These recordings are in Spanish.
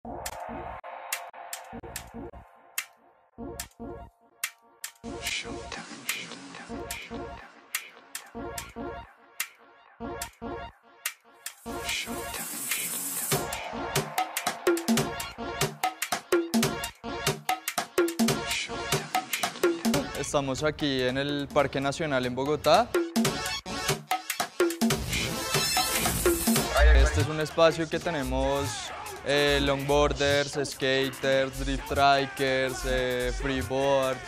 Estamos aquí en el Parque Nacional en Bogotá. Este es un espacio que tenemos longboarders, skaters, drift trikers, freeboards.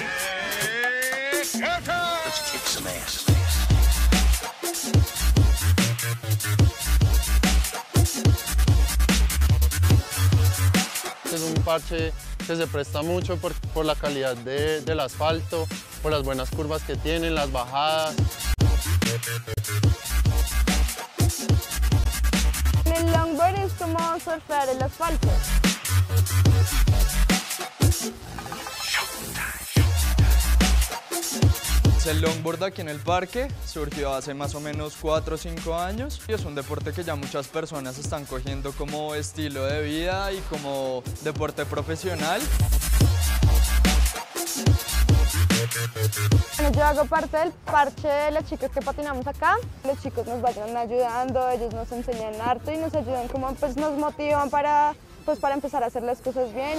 Es un parche que se presta mucho por la calidad del asfalto, por las buenas curvas que tienen, las bajadas. El longboard es como surfear el asfalto. El longboard aquí en el parque surgió hace más o menos 4 o 5 años y es un deporte que ya muchas personas están cogiendo como estilo de vida y como deporte profesional. Bueno, yo hago parte del parche de las chicas que patinamos acá. Los chicos nos vayan ayudando, ellos nos enseñan harto y nos ayudan como pues nos motivan para empezar a hacer las cosas bien.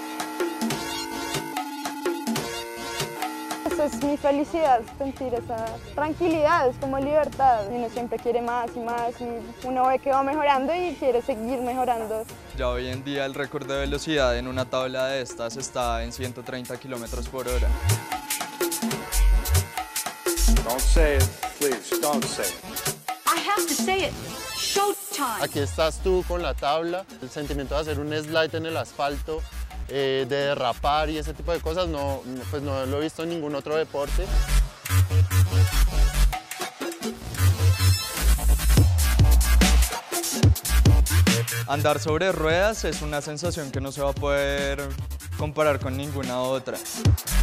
Esa es mi felicidad, sentir esa tranquilidad, es como libertad. Uno siempre quiere más y más y uno ve que va mejorando y quiere seguir mejorando. Ya hoy en día el récord de velocidad en una tabla de estas está en 130 kilómetros por hora. Don't say it, please, don't say it. I have to say it. Showtime. Aquí estás tú con la tabla, el sentimiento de hacer un slide en el asfalto, de derrapar y ese tipo de cosas, pues no lo he visto en ningún otro deporte. Andar sobre ruedas es una sensación que no se va a poder comparar con ninguna otra.